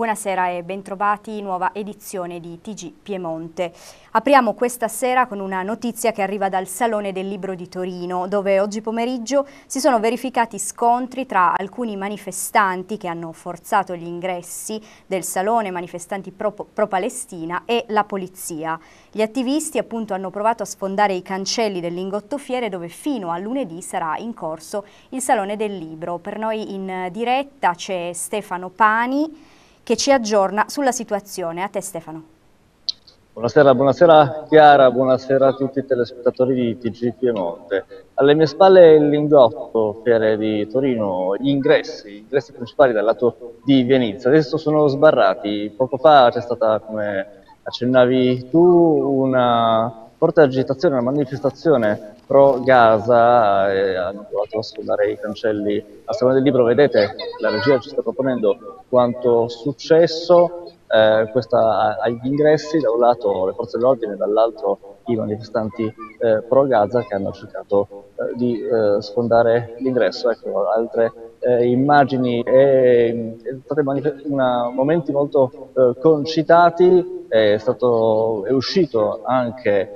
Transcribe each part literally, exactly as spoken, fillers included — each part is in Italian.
Buonasera e bentrovati, nuova edizione di T G Piemonte. Apriamo questa sera con una notizia che arriva dal Salone del Libro di Torino, dove oggi pomeriggio si sono verificati scontri tra alcuni manifestanti che hanno forzato gli ingressi del Salone, manifestanti pro-Palestina, e la polizia. Gli attivisti appunto hanno provato a sfondare i cancelli del Lingottofiere, dove fino a lunedì sarà in corso il Salone del Libro. Per noi in diretta c'è Stefano Pani, che ci aggiorna sulla situazione. A te Stefano. Buonasera, buonasera Chiara, buonasera a tutti i telespettatori di T G Piemonte. Alle mie spalle il Lingottofiere di Torino, gli ingressi, gli ingressi principali dal lato di Vienizia, adesso sono sbarrati. Poco fa c'è stata, come accennavi tu, una forte agitazione, una manifestazione pro Gaza, e hanno provato a sfondare i cancelli al Salone del Libro. Vedete, la regia ci sta proponendo quanto successo. Eh, questa, agli ingressi, da un lato le forze dell'ordine, dall'altro i manifestanti eh, pro Gaza che hanno cercato eh, di eh, sfondare l'ingresso. Ecco, altre eh, immagini e, e state una, momenti molto eh, concitati. È, stato, è uscito anche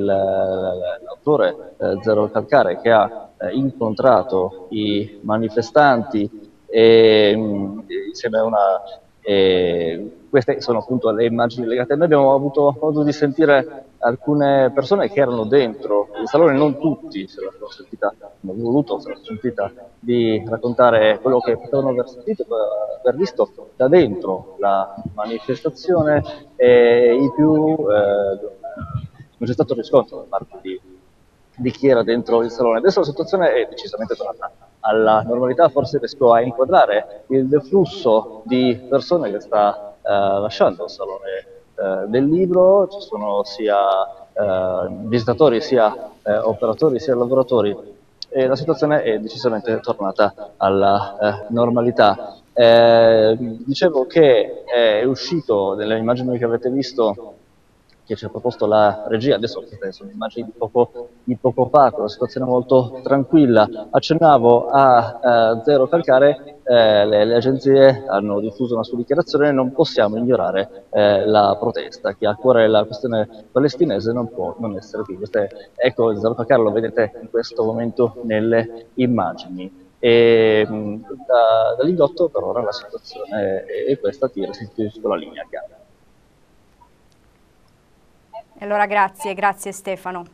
l'autore eh, Zero Calcare, che ha eh, incontrato i manifestanti e mh, insieme a una E queste sono appunto le immagini legate. Noi abbiamo avuto modo di sentire alcune persone che erano dentro il salone, non tutti se la sono sentita, hanno voluto, se la sono sentita di raccontare quello che potevano aver sentito, aver visto da dentro la manifestazione, e i più eh, non c'è stato riscontro da parte di, di chi era dentro il salone. Adesso la situazione è decisamente tornata alla normalità. Forse riesco a inquadrare il flusso di persone che sta eh, lasciando il Salone eh, del Libro. Ci sono sia eh, visitatori, sia eh, operatori, sia lavoratori, e la situazione è decisamente tornata alla eh, normalità. Eh, dicevo che è uscito nelle immagini che avete visto, che ci ha proposto la regia. Adesso queste sono immagini di poco, di poco fa, con una situazione molto tranquilla. Accennavo a uh, Zero Calcare, eh, le, le agenzie hanno diffuso una sua dichiarazione: non possiamo ignorare eh, la protesta, chi ha a cuore la questione palestinese non può non essere qui. Queste, ecco, Zero Calcare lo vedete in questo momento nelle immagini. E da, da Lingotto per ora la situazione è, è questa. Ti restituisco la linea, Chiara. Allora grazie, grazie Stefano.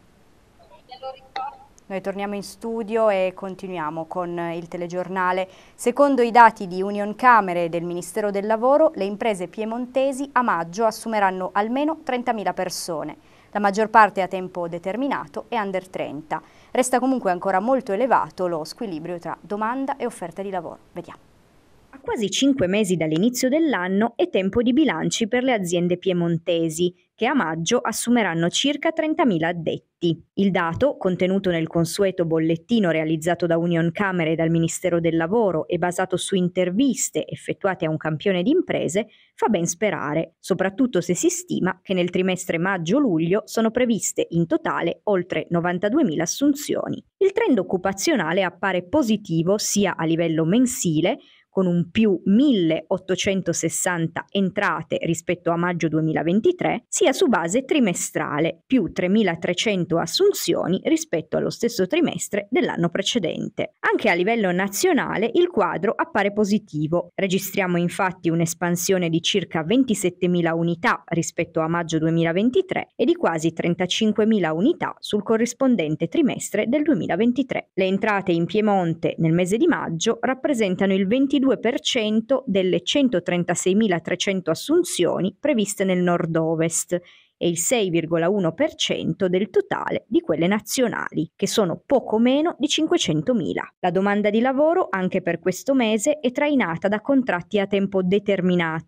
Noi torniamo in studio e continuiamo con il telegiornale. Secondo i dati di Unioncamere e del Ministero del Lavoro, le imprese piemontesi a maggio assumeranno almeno trentamila persone. La maggior parte a tempo determinato e under trenta. Resta comunque ancora molto elevato lo squilibrio tra domanda e offerta di lavoro. Vediamo. A quasi cinque mesi dall'inizio dell'anno è tempo di bilanci per le aziende piemontesi, che a maggio assumeranno circa trentamila addetti. Il dato, contenuto nel consueto bollettino realizzato da Unioncamere e dal Ministero del Lavoro e basato su interviste effettuate a un campione di imprese, fa ben sperare, soprattutto se si stima che nel trimestre maggio-luglio sono previste in totale oltre novantaduemila assunzioni. Il trend occupazionale appare positivo sia a livello mensile, con un più milleottocentosessanta entrate rispetto a maggio duemilaventitré, sia su base trimestrale, più tremilatrecento assunzioni rispetto allo stesso trimestre dell'anno precedente. Anche a livello nazionale il quadro appare positivo. Registriamo infatti un'espansione di circa ventisettemila unità rispetto a maggio duemilaventitré e di quasi trentacinquemila unità sul corrispondente trimestre del duemilaventitré. Le entrate in Piemonte nel mese di maggio rappresentano il ventidue per cento delle centotrentaseimilatrecento assunzioni previste nel nord-ovest e il sei virgola uno per cento del totale di quelle nazionali, che sono poco meno di cinquecentomila. La domanda di lavoro anche per questo mese è trainata da contratti a tempo determinato,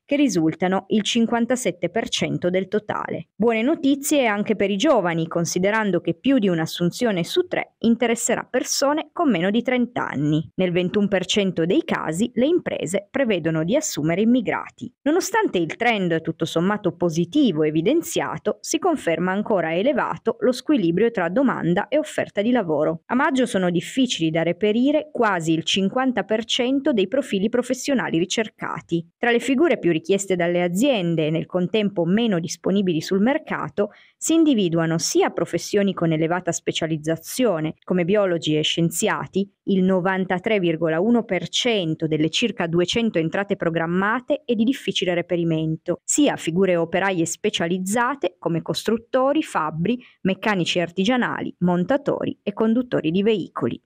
che risultano il cinquantasette per cento del totale. Buone notizie anche per i giovani, considerando che più di un'assunzione su tre interesserà persone con meno di trenta anni. Nel ventuno per cento dei casi le imprese prevedono di assumere immigrati. Nonostante il trend tutto sommato positivo evidenziato, si conferma ancora elevato lo squilibrio tra domanda e offerta di lavoro. A maggio sono difficili da reperire quasi il cinquanta per cento dei profili professionali ricercati. Tra le figure più richieste dalle aziende e nel contempo meno disponibili sul mercato si individuano sia professioni con elevata specializzazione, come biologi e scienziati, il novantatré virgola uno per cento delle circa duecento entrate programmate e di difficile reperimento, sia figure operaie specializzate come costruttori, fabbri, meccanici artigianali, montatori e conduttori di veicoli.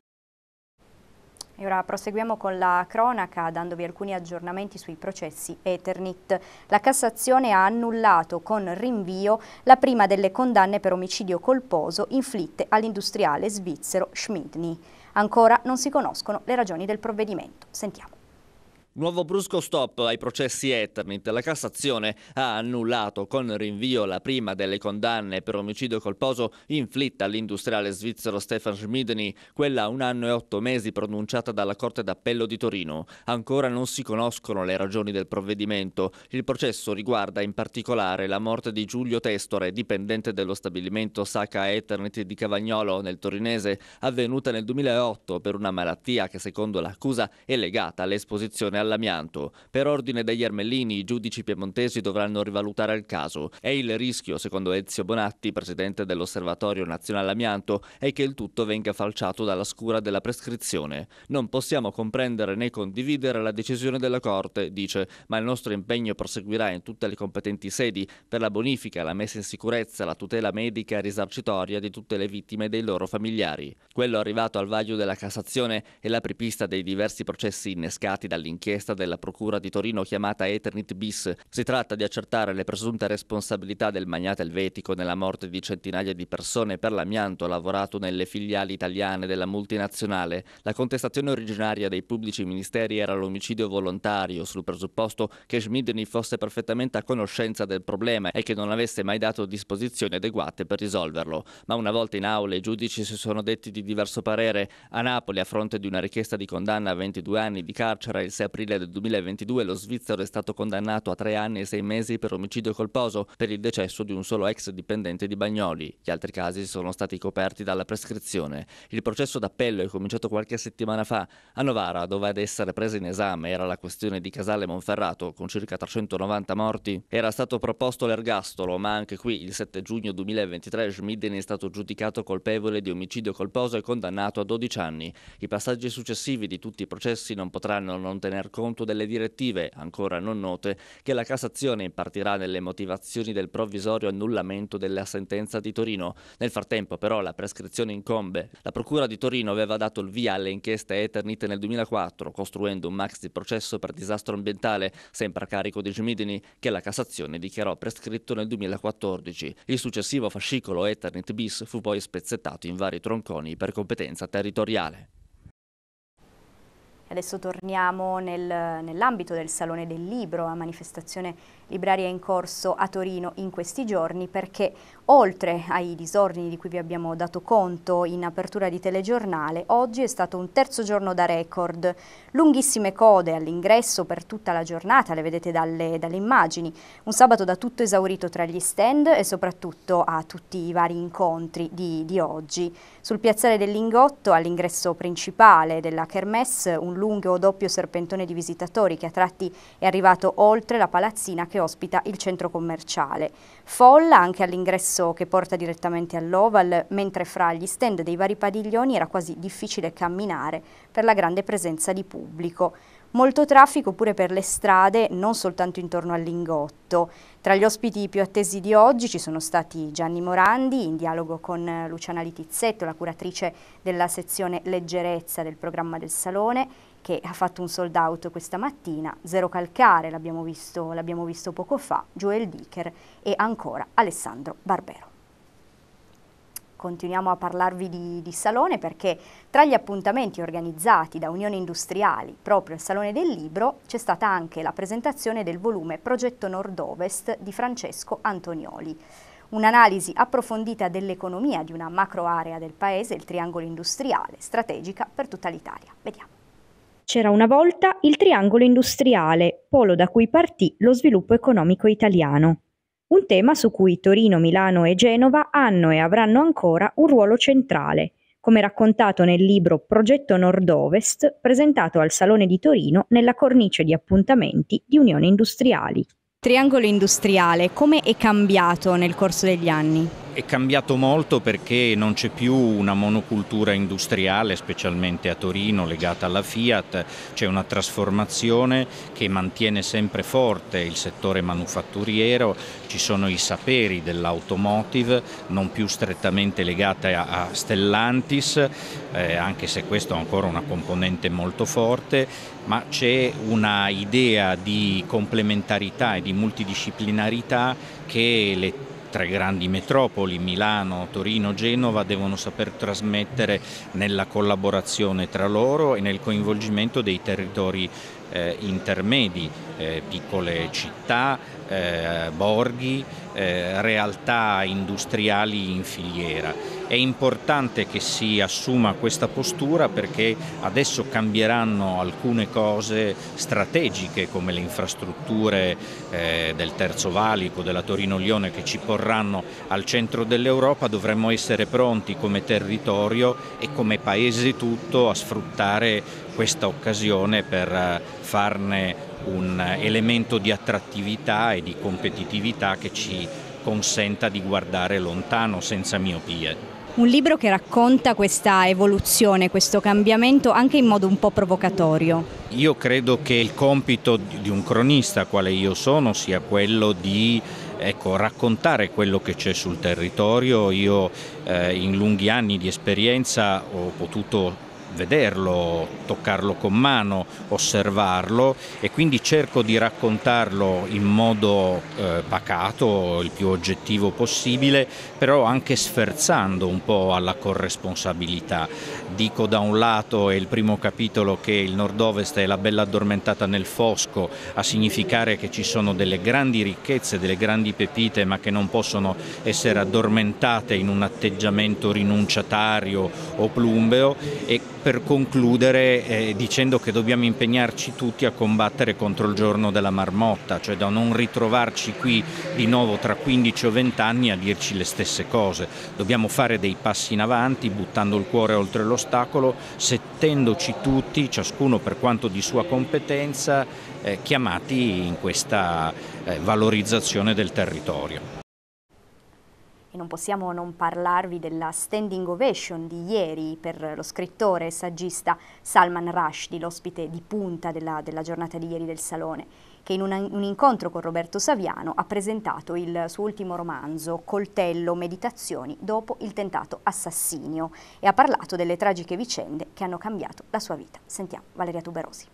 E ora proseguiamo con la cronaca dandovi alcuni aggiornamenti sui processi Eternit. La Cassazione ha annullato con rinvio la prima delle condanne per omicidio colposo inflitte all'industriale svizzero Schmidtny. Ancora non si conoscono le ragioni del provvedimento. Sentiamo. Nuovo brusco stop ai processi Eternit. La Cassazione ha annullato con rinvio la prima delle condanne per omicidio colposo inflitta all'industriale svizzero Stefan Schmidtny, quella a un anno e otto mesi pronunciata dalla Corte d'Appello di Torino. Ancora non si conoscono le ragioni del provvedimento. Il processo riguarda in particolare la morte di Giulio Testore, dipendente dello stabilimento Saka Eternit di Cavagnolo nel torinese, avvenuta nel duemilaotto per una malattia che secondo l'accusa è legata all'esposizione all'amianto. Per ordine degli Ermellini, i giudici piemontesi dovranno rivalutare il caso e il rischio, secondo Ezio Bonatti, presidente dell'Osservatorio Nazionale Amianto, è che il tutto venga falciato dalla scura della prescrizione. Non possiamo comprendere né condividere la decisione della Corte, dice, ma il nostro impegno proseguirà in tutte le competenti sedi per la bonifica, la messa in sicurezza, la tutela medica e risarcitoria di tutte le vittime e dei loro familiari. Quello arrivato al vaglio della Cassazione è l'apripista dei diversi processi innescati dall'inchiesta della Procura di Torino chiamata Eternit bis. Si tratta di accertare le presunte responsabilità del magnate elvetico nella morte di centinaia di persone per l'amianto lavorato nelle filiali italiane della multinazionale. La contestazione originaria dei pubblici ministeri era l'omicidio volontario, sul presupposto che Schmidtny fosse perfettamente a conoscenza del problema e che non avesse mai dato disposizioni adeguate per risolverlo. Ma una volta in aula i giudici si sono detti di diverso parere. A Napoli, a fronte di una richiesta di condanna a ventidue anni di carcere, il sei aprile del duemilaventidue lo svizzero è stato condannato a tre anni e sei mesi per omicidio colposo per il decesso di un solo ex dipendente di Bagnoli. Gli altri casi sono stati coperti dalla prescrizione. Il processo d'appello è cominciato qualche settimana fa. A Novara, dove ad essere presa in esame era la questione di Casale Monferrato, con circa trecentonovanta morti, era stato proposto l'ergastolo, ma anche qui il sette giugno duemilaventitré Schmidtny è stato giudicato colpevole di omicidio colposo e condannato a dodici anni. I passaggi successivi di tutti i processi non potranno non tener conto delle direttive, ancora non note, che la Cassazione impartirà nelle motivazioni del provvisorio annullamento della sentenza di Torino. Nel frattempo però la prescrizione incombe. La Procura di Torino aveva dato il via alle inchieste Eternit nel duemilaquattro, costruendo un maxi processo per disastro ambientale, sempre a carico di Schmidtny, che la Cassazione dichiarò prescritto nel duemilaquattordici. Il successivo fascicolo Eternit bis fu poi spezzettato in vari tronconi per competenza territoriale. Adesso torniamo nel, nell'ambito del Salone del Libro, a manifestazione libraria in corso a Torino in questi giorni, perché oltre ai disordini di cui vi abbiamo dato conto in apertura di telegiornale, oggi è stato un terzo giorno da record. Lunghissime code all'ingresso per tutta la giornata, le vedete dalle, dalle immagini. Un sabato da tutto esaurito tra gli stand e soprattutto a tutti i vari incontri di, di oggi. Sul piazzale del Lingotto, all'ingresso principale della Kermesse, un lungo o doppio serpentone di visitatori che a tratti è arrivato oltre la palazzina che ospita il centro commerciale. Folla anche all'ingresso che porta direttamente all'Oval, mentre fra gli stand dei vari padiglioni era quasi difficile camminare per la grande presenza di pubblico. Molto traffico pure per le strade, non soltanto intorno al Lingotto. Tra gli ospiti più attesi di oggi ci sono stati Gianni Morandi, in dialogo con Luciana Litizzetto, la curatrice della sezione Leggerezza del programma del Salone, che ha fatto un sold out questa mattina, Zero Calcare, l'abbiamo visto, l'abbiamo visto poco fa, Joel Dicker e ancora Alessandro Barbero. Continuiamo a parlarvi di, di Salone perché tra gli appuntamenti organizzati da Unioni Industriali proprio al Salone del Libro c'è stata anche la presentazione del volume Progetto Nord-Ovest di Francesco Antonioli. Un'analisi approfondita dell'economia di una macro area del paese, il triangolo industriale, strategica per tutta l'Italia. Vediamo. C'era una volta il triangolo industriale, polo da cui partì lo sviluppo economico italiano. Un tema su cui Torino, Milano e Genova hanno e avranno ancora un ruolo centrale, come raccontato nel libro Progetto Nord-Ovest, presentato al Salone di Torino nella cornice di appuntamenti di Unioni Industriali. Triangolo industriale, come è cambiato nel corso degli anni? È cambiato molto perché non c'è più una monocultura industriale, specialmente a Torino, legata alla Fiat. C'è una trasformazione che mantiene sempre forte il settore manufatturiero, ci sono i saperi dell'automotive, non più strettamente legate a, a Stellantis, eh, anche se questo è ancora una componente molto forte, ma c'è una idea di complementarità e di multidisciplinarità che le tre grandi metropoli, Milano, Torino, Genova, devono saper trasmettere nella collaborazione tra loro e nel coinvolgimento dei territori eh, intermedi, eh, piccole città, eh, borghi, eh, realtà industriali in filiera. È importante che si assuma questa postura perché adesso cambieranno alcune cose strategiche come le infrastrutture eh, del Terzo Valico, della Torino-Lione che ci porranno al centro dell'Europa. Dovremmo essere pronti come territorio e come paese tutto a sfruttare questa occasione per farne un elemento di attrattività e di competitività che ci consenta di guardare lontano senza miopie. Un libro che racconta questa evoluzione, questo cambiamento anche in modo un po' provocatorio. Io credo che il compito di un cronista, quale io sono, sia quello di ecco, raccontare quello che c'è sul territorio. Io eh, in lunghi anni di esperienza ho potuto vederlo, toccarlo con mano, osservarlo e quindi cerco di raccontarlo in modo eh, pacato, il più oggettivo possibile, però anche sferzando un po' alla corresponsabilità. Dico da un lato è il primo capitolo che il Nord-Ovest è la bella addormentata nel fosco, a significare che ci sono delle grandi ricchezze, delle grandi pepite, ma che non possono essere addormentate in un atteggiamento rinunciatario o plumbeo, e per concludere eh, dicendo che dobbiamo impegnarci tutti a combattere contro il giorno della marmotta, cioè da non ritrovarci qui di nuovo tra quindici o venti anni a dirci le stesse cose. Dobbiamo fare dei passi in avanti, buttando il cuore oltre l'ostacolo, settendoci tutti, ciascuno per quanto di sua competenza, eh, chiamati in questa eh, valorizzazione del territorio. E non possiamo non parlarvi della standing ovation di ieri per lo scrittore e saggista Salman Rushdie, l'ospite di punta della, della giornata di ieri del Salone, che in una, un incontro con Roberto Saviano ha presentato il suo ultimo romanzo, Coltello, Meditazioni dopo il tentato assassinio, e ha parlato delle tragiche vicende che hanno cambiato la sua vita. Sentiamo Valeria Tuberosi.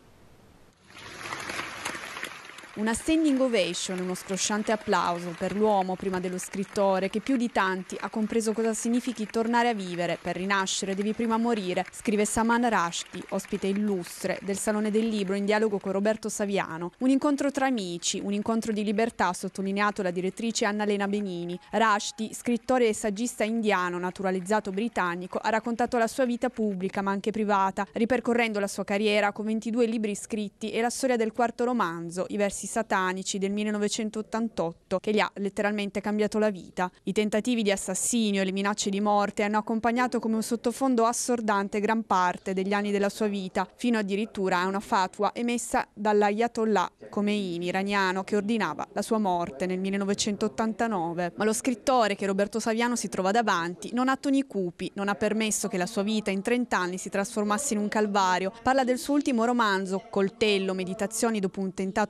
Una standing ovation, uno scrosciante applauso per l'uomo prima dello scrittore che più di tanti ha compreso cosa significhi tornare a vivere. Per rinascere devi prima morire, scrive Salman Rushdie, ospite illustre del Salone del Libro in dialogo con Roberto Saviano. Un incontro tra amici, un incontro di libertà, ha sottolineato la direttrice Annalena Benini. Rushdie, scrittore e saggista indiano, naturalizzato britannico, ha raccontato la sua vita pubblica ma anche privata, ripercorrendo la sua carriera con ventidue libri scritti e la storia del quarto romanzo, I versi satanici del millenovecentottantotto, che gli ha letteralmente cambiato la vita. I tentativi di assassinio e le minacce di morte hanno accompagnato come un sottofondo assordante gran parte degli anni della sua vita, fino addirittura a una fatwa emessa dall'Ayatollah Khomeini iraniano che ordinava la sua morte nel millenovecentottantanove. Ma lo scrittore che Roberto Saviano si trova davanti non ha toni cupi, non ha permesso che la sua vita in trent'anni si trasformasse in un calvario. Parla del suo ultimo romanzo, Coltello, Meditazioni dopo un tentato assassinio,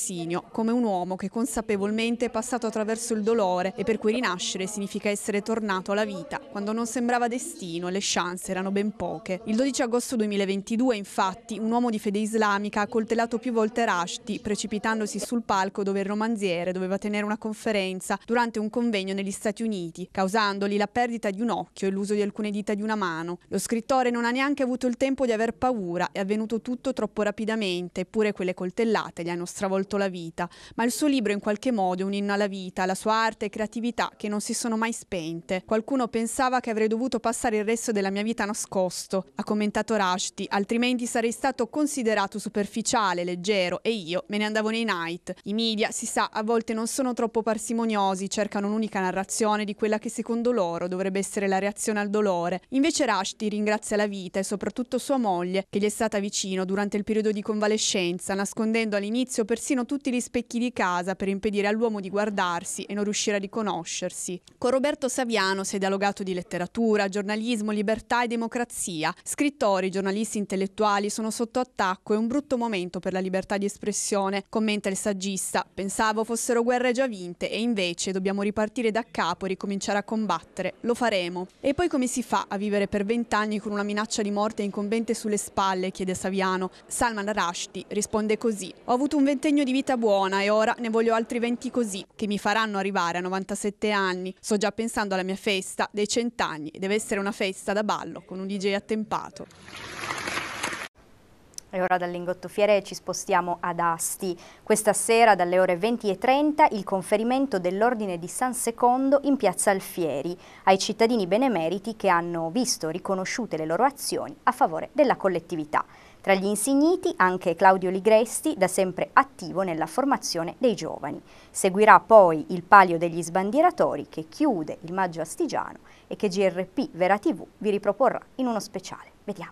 assassinio, come un uomo che consapevolmente è passato attraverso il dolore e per cui rinascere significa essere tornato alla vita, quando non sembrava destino e le chance erano ben poche. Il dodici agosto duemilaventidue, infatti, un uomo di fede islamica ha coltellato più volte Rushdie, precipitandosi sul palco dove il romanziere doveva tenere una conferenza durante un convegno negli Stati Uniti, causandogli la perdita di un occhio e l'uso di alcune dita di una mano. Lo scrittore non ha neanche avuto il tempo di aver paura, è avvenuto tutto troppo rapidamente, eppure quelle coltellate gli hanno stravolto la vita. Ma il suo libro in qualche modo è un inno alla vita, alla sua arte e creatività che non si sono mai spente. Qualcuno pensava che avrei dovuto passare il resto della mia vita nascosto, ha commentato Rushdie, altrimenti sarei stato considerato superficiale, leggero e io me ne andavo nei night. I media, si sa, a volte non sono troppo parsimoniosi, cercano un'unica narrazione di quella che secondo loro dovrebbe essere la reazione al dolore. Invece Rushdie ringrazia la vita e soprattutto sua moglie, che gli è stata vicino durante il periodo di convalescenza, nascondendo all'inizio persino tutti gli specchi di casa per impedire all'uomo di guardarsi e non riuscire a riconoscersi. Con Roberto Saviano si è dialogato di letteratura, giornalismo, libertà e democrazia. Scrittori, giornalisti, intellettuali sono sotto attacco, è un brutto momento per la libertà di espressione, commenta il saggista. Pensavo fossero guerre già vinte e invece dobbiamo ripartire da capo e ricominciare a combattere. Lo faremo. E poi come si fa a vivere per vent'anni con una minaccia di morte incombente sulle spalle, chiede Saviano. Salman Rushdie risponde così: ho avuto un ventennio di vita buona e ora ne voglio altri venti così, che mi faranno arrivare a novantasette anni. Sto già pensando alla mia festa dei cent'anni, deve essere una festa da ballo con un D J attempato. E ora dal Lingottofiere ci spostiamo ad Asti. Questa sera dalle ore venti e trenta il conferimento dell'Ordine di San Secondo in piazza Alfieri ai cittadini benemeriti che hanno visto riconosciute le loro azioni a favore della collettività. Tra gli insigniti anche Claudio Ligresti, da sempre attivo nella formazione dei giovani. Seguirà poi il palio degli sbandieratori che chiude il maggio astigiano e che G R P Vera tivù vi riproporrà in uno speciale. Vediamo.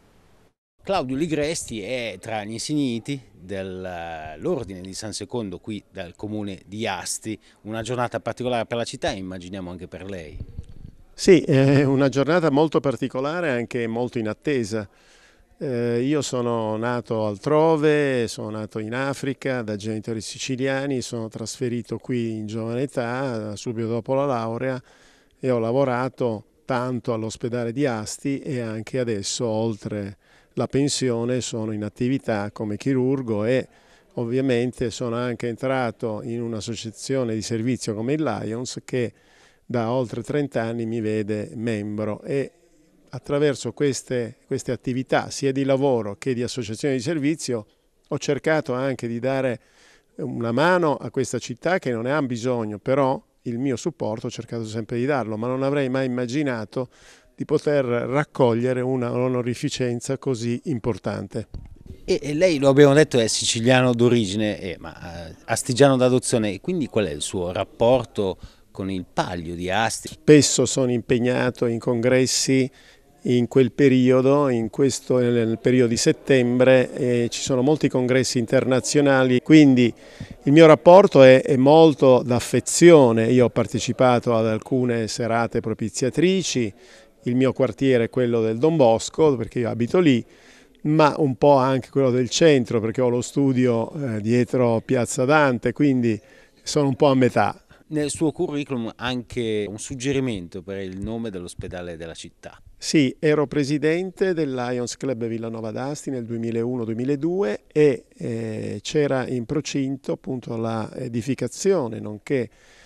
Claudio Ligresti è tra gli insigniti dell'Ordine di San Secondo qui dal comune di Asti, una giornata particolare per la città e immaginiamo anche per lei. Sì, è una giornata molto particolare e anche molto in attesa. Eh, io sono nato altrove, sono nato in Africa da genitori siciliani, sono trasferito qui in giovane età, subito dopo la laurea, e ho lavorato tanto all'ospedale di Asti e anche adesso, oltre la pensione, sono in attività come chirurgo e ovviamente sono anche entrato in un'associazione di servizio come il Lions che da oltre trenta anni mi vede membro, e attraverso queste, queste attività sia di lavoro che di associazione di servizio ho cercato anche di dare una mano a questa città che non ne ha bisogno, però il mio supporto ho cercato sempre di darlo, ma non avrei mai immaginato di poter raccogliere una onorificenza così importante. E, e lei, lo abbiamo detto, è siciliano d'origine, eh, ma eh, astigiano d'adozione, quindi qual è il suo rapporto con il palio di Asti? Spesso sono impegnato in congressi in quel periodo, in questo, nel periodo di settembre, e ci sono molti congressi internazionali, quindi il mio rapporto è, è molto d'affezione. Io ho partecipato ad alcune serate propiziatrici, il mio quartiere è quello del Don Bosco perché io abito lì, ma un po' anche quello del centro perché ho lo studio eh, dietro Piazza Dante, quindi sono un po' a metà. Nel suo curriculum anche un suggerimento per il nome dell'ospedale della città. Sì, ero presidente del Lions Club Villanova d'Asti nel duemilauno duemiladue e eh, c'era in procinto appunto la edificazione nonché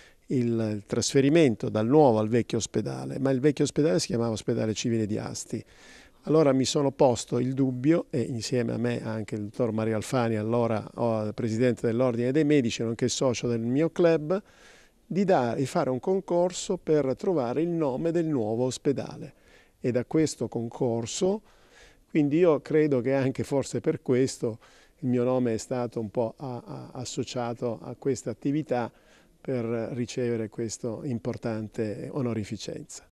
il trasferimento dal nuovo al vecchio ospedale, ma il vecchio ospedale si chiamava Ospedale Civile di Asti. Allora mi sono posto il dubbio, e insieme a me anche il dottor Mario Alfani, allora presidente dell'Ordine dei Medici, nonché socio del mio club, di, dare, di fare un concorso per trovare il nome del nuovo ospedale. E da questo concorso, quindi io credo che anche forse per questo il mio nome è stato un po' a, a, associato a questa attività per ricevere questa importante onorificenza.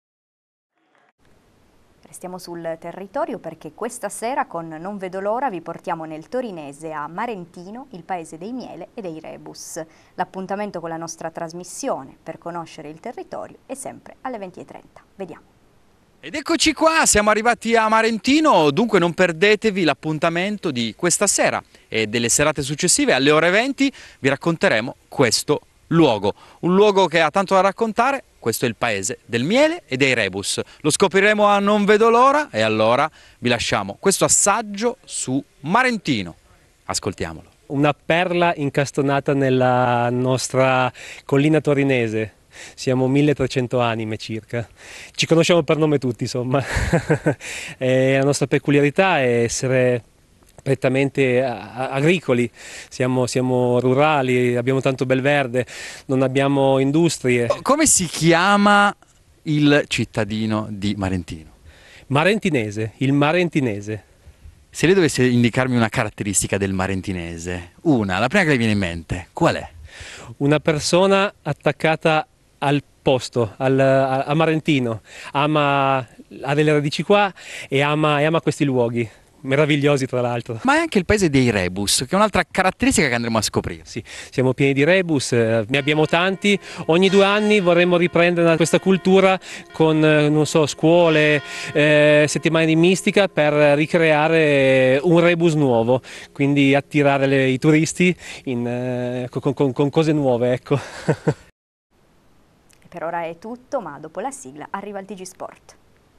Restiamo sul territorio perché questa sera con Non vedo l'ora vi portiamo nel torinese a Marentino, il paese dei miele e dei rebus. L'appuntamento con la nostra trasmissione per conoscere il territorio è sempre alle venti e trenta. Vediamo. Ed eccoci qua, siamo arrivati a Marentino, dunque non perdetevi l'appuntamento di questa sera e delle serate successive. Alle ore venti vi racconteremo questo luogo, un luogo che ha tanto da raccontare. Questo è il paese del miele e dei rebus. Lo scopriremo a non vedo l'ora e allora vi lasciamo questo assaggio su Marentino. Ascoltiamolo. Una perla incastonata nella nostra collina torinese. Siamo milletrecento anime circa, ci conosciamo per nome tutti, insomma. E la nostra peculiarità è essere prettamente agricoli, siamo, siamo rurali, abbiamo tanto bel verde, non abbiamo industrie. Come si chiama il cittadino di Marentino? Marentinese, il marentinese. Se lei dovesse indicarmi una caratteristica del marentinese, una, la prima che le viene in mente, qual è? Una persona attaccata al posto, al, a, a Marentino, ama, ha delle radici qua e ama, e ama questi luoghi, meravigliosi tra l'altro. Ma è anche il paese dei rebus, che è un'altra caratteristica che andremo a scoprire. Sì, siamo pieni di rebus, eh, ne abbiamo tanti, ogni due anni vorremmo riprendere questa cultura con, eh, non so, scuole, eh, settimane di mistica per ricreare un rebus nuovo, quindi attirare le, i turisti in, eh, con, con, con cose nuove, ecco. Per ora è tutto, ma dopo la sigla arriva il T G Sport.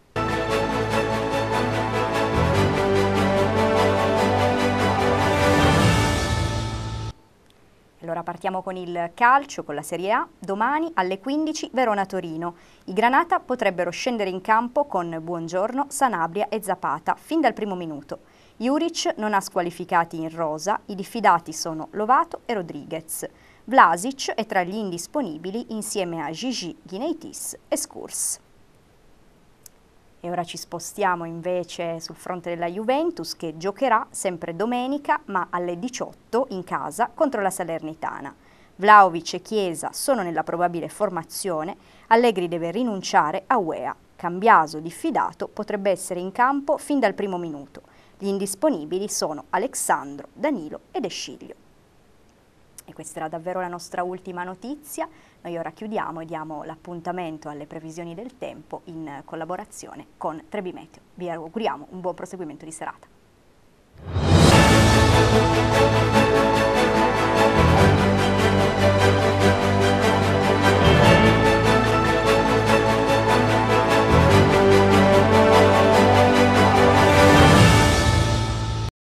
Allora partiamo con il calcio, con la Serie A. Domani alle quindici Verona-Torino. I Granata potrebbero scendere in campo con Buongiorno, Sanabria e Zapata fin dal primo minuto. Juric non ha squalificati in rosa, i diffidati sono Lovato e Rodriguez. Vlasic è tra gli indisponibili insieme a Gigi, Gineitis e Skurs. E ora ci spostiamo invece sul fronte della Juventus che giocherà sempre domenica ma alle diciotto in casa contro la Salernitana. Vlahovic e Chiesa sono nella probabile formazione, Allegri deve rinunciare a Weah. Cambiaso diffidato potrebbe essere in campo fin dal primo minuto. Gli indisponibili sono Alexandro, Danilo ed Esciglio. E questa era davvero la nostra ultima notizia. Noi ora chiudiamo e diamo l'appuntamento alle previsioni del tempo in collaborazione con Trebi Meteo. Vi auguriamo un buon proseguimento di serata.